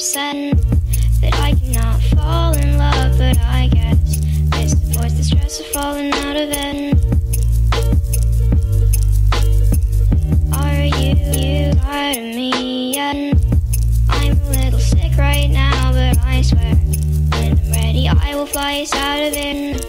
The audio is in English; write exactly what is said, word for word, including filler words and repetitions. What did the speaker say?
said that I cannot fall in love, but I guess this avoids the stress of falling out of it. Are you, you tired of me yet? I'm a little sick right now, but I swear when I'm ready I will fly us out of it.